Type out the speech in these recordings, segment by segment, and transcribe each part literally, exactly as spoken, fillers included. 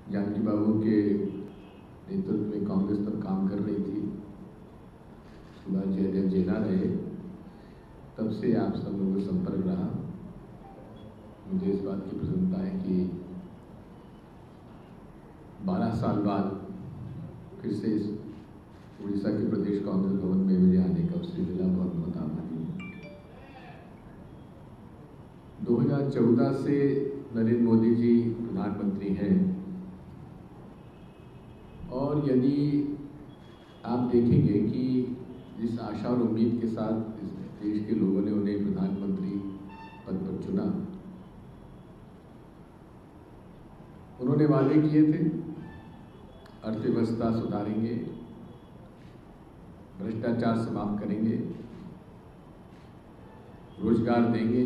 जानकी बाबू के नेतृत्व में कांग्रेस तब काम कर रही थी, उसके बाद जयदेव जेना रहे, तब से आप सब लोगों का संपर्क रहा। मुझे इस बात की प्रसन्नता है कि बारह साल बाद फिर से इस उड़ीसा के प्रदेश कांग्रेस भवन में मुझे आने का अवसर मिला। बहुत बहुत आभारी हूँ। दो हज़ार चौदह से नरेंद्र मोदी जी प्रधानमंत्री हैं और यदि आप देखेंगे कि जिस आशा और उम्मीद के साथ इस देश के लोगों ने उन्हें प्रधानमंत्री पद पर चुना, उन्होंने वादे किए थे अर्थव्यवस्था सुधारेंगे, भ्रष्टाचार समाप्त करेंगे, रोजगार देंगे।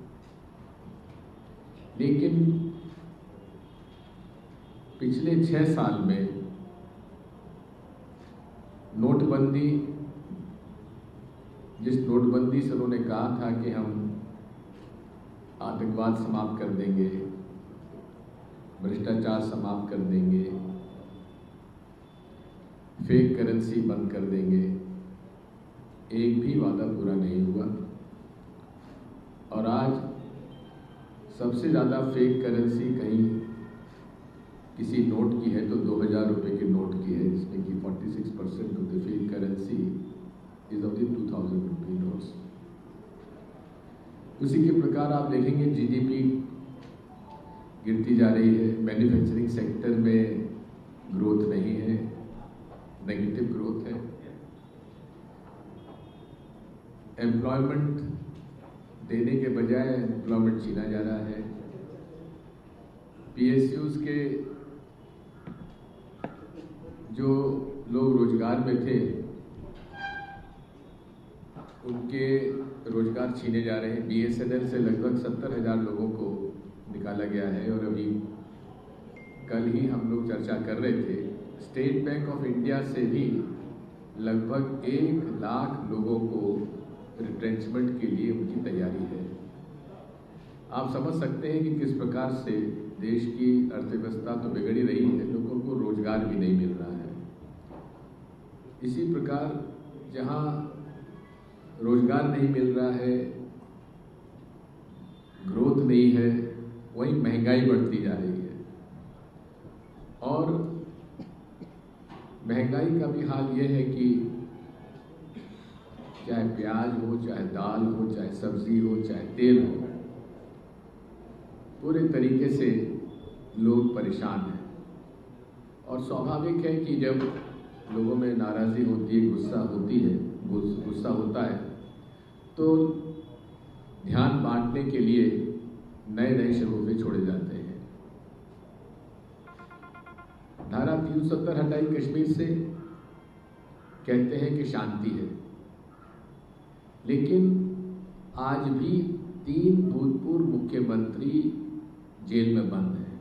लेकिन पिछले छह साल में नोटबंदी, जिस नोटबंदी से उन्होंने कहा था कि हम आतंकवाद समाप्त कर देंगे, भ्रष्टाचार समाप्त कर देंगे, फेक करेंसी बंद कर देंगे, एक भी वादा पूरा नहीं हुआ। और आज सबसे ज़्यादा फेक करेंसी कहीं किसी नोट की है तो दो हज़ार रुपये के नोट की है, जिसमें कि छियालीस percent of the fake currency is of the two thousand rupee notes. उसी के प्रकार आप देखेंगे जीडीपी गिरती जा रही है, मैन्युफैक्चरिंग सेक्टर में ग्रोथ नहीं है, नेगेटिव ग्रोथ है, एम्प्लॉयमेंट देने के बजाय एम्प्लॉयमेंट छीना जा रहा है। पीएसयूज के जो लोग रोजगार में थे उनके रोजगार छीने जा रहे हैं। बीएसएनएल से लगभग सत्तर हजार लोगों को निकाला गया है और अभी कल ही हम लोग चर्चा कर रहे थे, स्टेट बैंक ऑफ इंडिया से भी लगभग एक लाख लोगों को रिट्रेंचमेंट के लिए उनकी तैयारी है। आप समझ सकते हैं कि किस प्रकार से देश की अर्थव्यवस्था तो बिगड़ ही रही है, लोगों को रोजगार भी नहीं मिल रहा है। इसी प्रकार जहां रोजगार नहीं मिल रहा है, ग्रोथ नहीं है, वहीं महंगाई बढ़ती जा रही है। और महंगाई का भी हाल यह है कि चाहे प्याज हो, चाहे दाल हो, चाहे सब्जी हो, चाहे तेल हो, पूरे तरीके से लोग परेशान हैं। और स्वाभाविक है कि जब लोगों में नाराज़ी होती है, गुस्सा होती है, गुस्सा होता है, तो ध्यान बांटने के लिए नए नए शगुफे छोड़े जाते हैं। धारा तीन सौ सत्तर हटाई कश्मीर से, कहते हैं कि शांति है, लेकिन आज भी तीन भूतपूर्व मुख्यमंत्री जेल में बंद हैं।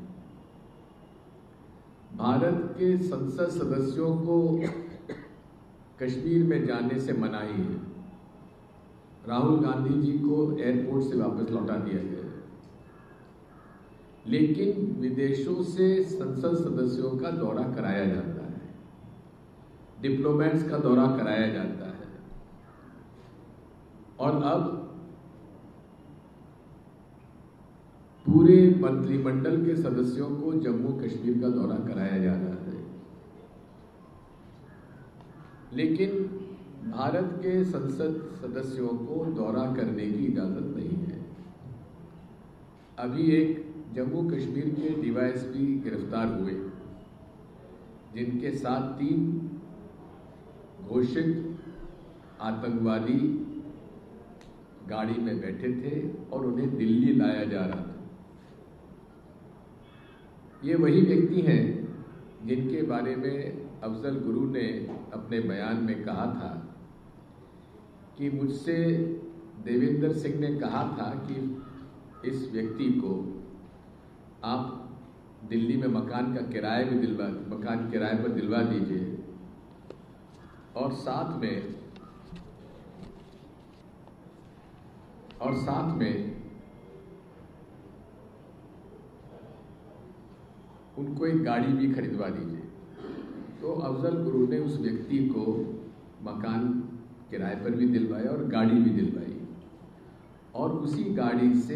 भारत के संसद सदस्यों को कश्मीर में जाने से मनाही है। राहुल गांधी जी को एयरपोर्ट से वापस लौटा दिया गया है, लेकिन विदेशों से संसद सदस्यों का दौरा कराया जाता है, डिप्लोमेट्स का दौरा कराया जाता है। और अब पूरे मंत्रिमंडल के सदस्यों को जम्मू कश्मीर का दौरा कराया जा रहा है, लेकिन भारत के संसद सदस्यों को दौरा करने की इजाजत नहीं है। अभी एक जम्मू कश्मीर के डीवाईएसपी गिरफ्तार हुए, जिनके साथ तीन घोषित आतंकवादी गाड़ी में बैठे थे और उन्हें दिल्ली लाया जा रहा था। ये वही व्यक्ति हैं जिनके बारे में अफजल गुरु ने अपने बयान में कहा था कि मुझसे देवेंद्र सिंह ने कहा था कि इस व्यक्ति को आप दिल्ली में मकान का किराया भी दिलवा मकान किराए पर दिलवा दीजिए और साथ में और साथ में उनको एक गाड़ी भी खरीदवा दीजिए। तो अफजल गुरु ने उस व्यक्ति को मकान किराए पर भी दिलवाया और गाड़ी भी दिलवाई, और उसी गाड़ी से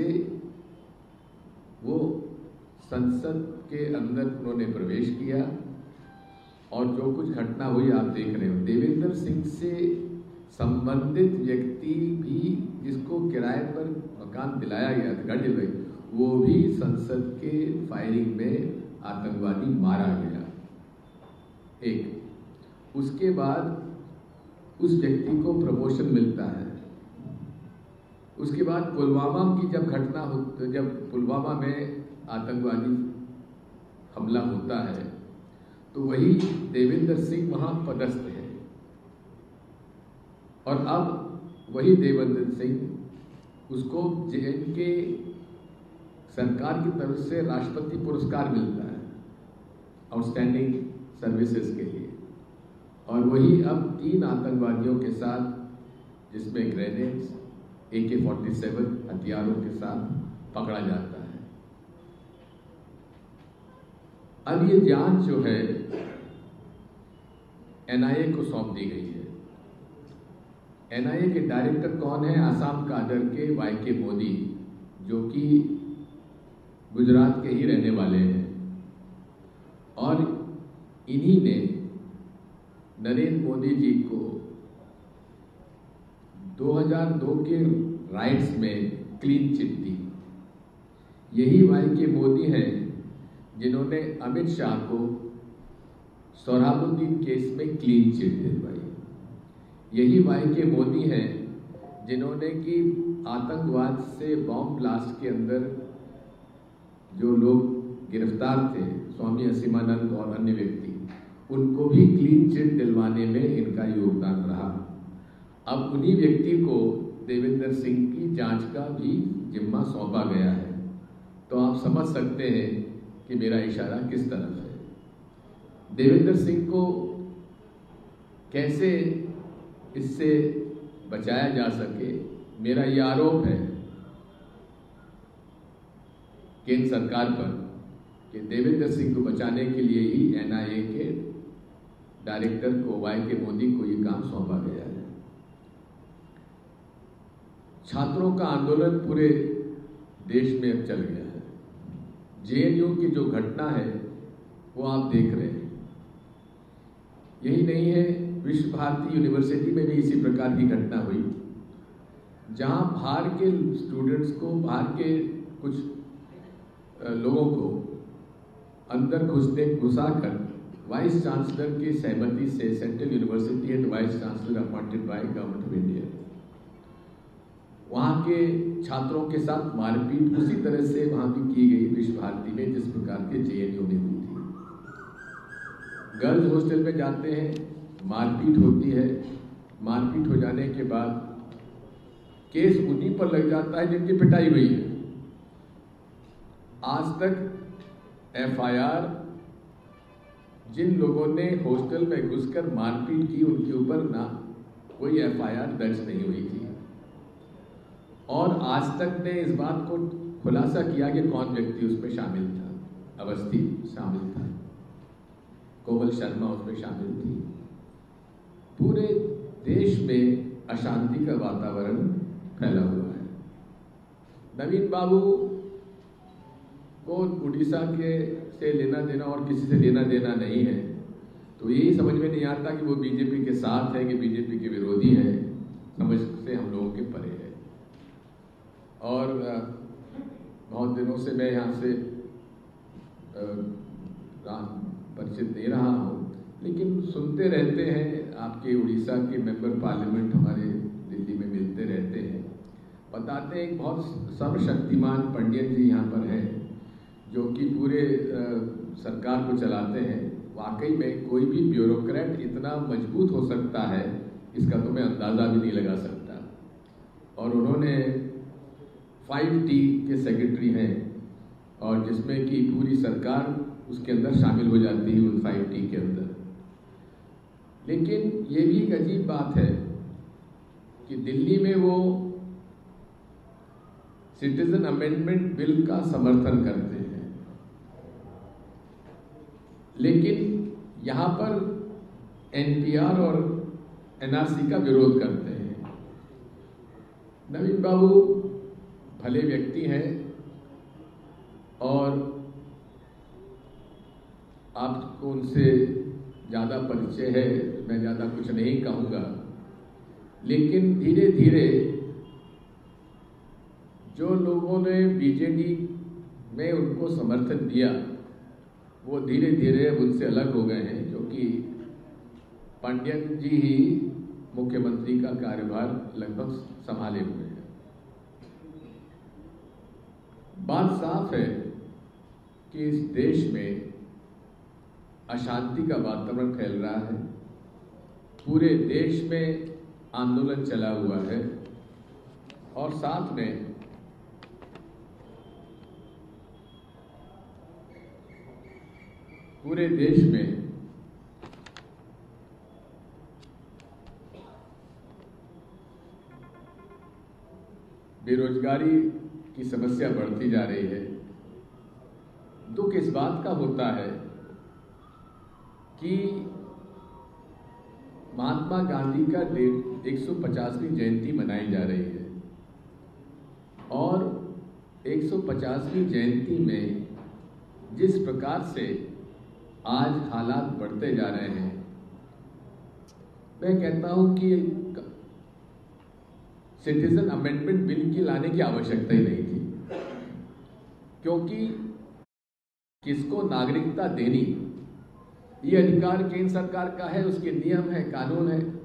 वो संसद के अंदर उन्होंने प्रवेश किया। और जो कुछ घटना हुई आप देख रहे हो, देवेंद्र सिंह से संबंधित व्यक्ति भी, जिसको किराए पर मकान दिलाया गया था, गाड़ी दिलवाई, वो भी संसद के फायरिंग में आतंकवादी मारा गया। एक उसके बाद उस व्यक्ति को प्रमोशन मिलता है। उसके बाद पुलवामा की जब घटना हो, जब पुलवामा में आतंकवादी हमला होता है, तो वही देवेंद्र सिंह वहां पदस्थ है, और अब वही देवेंद्र सिंह, उसको जे एन के सरकार की तरफ से राष्ट्रपति पुरस्कार मिलता है आउटस्टैंडिंग सर्विसेज के लिए। और वही अब तीन आतंकवादियों के साथ, जिसमें ग्रेनेड्स, ए के फोर्टी सेवन हथियारों के साथ पकड़ा जाता है। अब ये जांच जो है एन आई ए को सौंप दी गई है। एन आई ए के डायरेक्टर कौन है? आसाम काडर के वाई के मोदी, जो कि गुजरात के ही रहने वाले हैं, और इन्हीं ने नरेंद्र मोदी जी को दो हज़ार दो के राइट्स में क्लीन चिट दी। यही वाई के मोदी हैं जिन्होंने अमित शाह को सोहराबुद्दीन केस में क्लीन चिट दिलवाई। यही वाई के मोदी हैं जिन्होंने कि आतंकवाद से बॉम्ब ब्लास्ट के अंदर जो लोग गिरफ्तार थे, स्वामी असीमानंद और अन्य व्यक्ति, उनको भी क्लीन चिट दिलवाने में इनका योगदान रहा। अब उन्हीं व्यक्ति को देवेंद्र सिंह की जांच का भी जिम्मा सौंपा गया है। तो आप समझ सकते हैं कि मेरा इशारा किस तरफ है। देवेंद्र सिंह को कैसे इससे बचाया जा सके, मेरा ये आरोप है केंद्र सरकार पर कि देवेंद्र सिंह को बचाने के लिए ही एन आई ए के डायरेक्टर को, वाई के मोदी को ये काम सौंपा गया है। छात्रों का आंदोलन पूरे देश में अब चल गया है। जे एन यू की जो घटना है वो आप देख रहे हैं। यही नहीं है, विश्व भारती यूनिवर्सिटी में भी इसी प्रकार की घटना हुई, जहां बाहर के स्टूडेंट्स को, बाहर के कुछ लोगों को अंदर घुसने घुसाकर वाइस चांसलर की सहमति से central university and vice chancellor appointed by government of India, वहाँ के छात्रों के साथ मारपीट उसी तरह से वहाँ भी की गई विश्व भारती में, जिस प्रकार के जे एन यू में हुई थी। गर्ल्स हॉस्टल में जाते हैं, मारपीट होती है, मारपीट हो जाने के बाद केस उन्हीं पर लग जाता है जिनकी पिटाई हुई है। आज तक एफ आई आर जिन लोगों ने हॉस्टल में घुसकर मारपीट की, उनके ऊपर ना कोई एफ आई आर दर्ज नहीं हुई थी, और आज तक ने इस बात को खुलासा किया कि कौन व्यक्ति उसमें शामिल था। अवस्थी शामिल था, कोमल शर्मा उसमें शामिल थी। पूरे देश में अशांति का वातावरण फैला हुआ है। नवीन बाबू को उड़ीसा के से लेना देना और किसी से लेना देना नहीं है, तो यही समझ में नहीं आता कि वो बीजेपी के साथ है कि बीजेपी के विरोधी है। समझ से हम लोगों के परे है। और बहुत दिनों से मैं यहाँ से परिचित नहीं रहा हूँ, लेकिन सुनते रहते हैं, आपके उड़ीसा के मेंबर पार्लियामेंट हमारे दिल्ली में मिलते रहते हैं, बताते हैं एक बहुत सर्वशक्तिमान पंडियन जी यहाँ पर हैं जो कि पूरे आ, सरकार को चलाते हैं। वाकई में कोई भी ब्यूरोक्रेट इतना मजबूत हो सकता है, इसका तो मैं अंदाज़ा भी नहीं लगा सकता। और उन्होंने फाइव टी के सेक्रेटरी हैं, और जिसमें कि पूरी सरकार उसके अंदर शामिल हो जाती है उन फाइव टी के अंदर। लेकिन ये भी एक अजीब बात है कि दिल्ली में वो सिटीजन अमेंडमेंट बिल का समर्थन करते हैं, लेकिन यहाँ पर एन पी आर और एन आर सी का विरोध करते हैं। नवीन बाबू भले व्यक्ति हैं और आपको उनसे ज़्यादा परिचय है, मैं ज़्यादा कुछ नहीं कहूँगा, लेकिन धीरे धीरे जो लोगों ने बी जे डी में उनको समर्थन दिया वो धीरे धीरे उनसे अलग हो गए हैं, क्योंकि पांड्यन जी ही मुख्यमंत्री का कार्यभार लगभग संभाले हुए हैं। बात साफ है कि इस देश में अशांति का वातावरण फैल रहा है, पूरे देश में आंदोलन चला हुआ है और साथ में पूरे देश में बेरोजगारी की समस्या बढ़ती जा रही है। दुख इस बात का होता है कि महात्मा गांधी का एक सौ पचासवीं जयंती मनाई जा रही है और एक सौ पचासवीं जयंती में जिस प्रकार से आज हालात बढ़ते जा रहे हैं, मैं कहता हूं कि सिटीजन अमेंडमेंट बिल की लाने की आवश्यकता ही नहीं थी, क्योंकि किसको नागरिकता देनी ये अधिकार केंद्र सरकार का है, उसके नियम है, कानून है।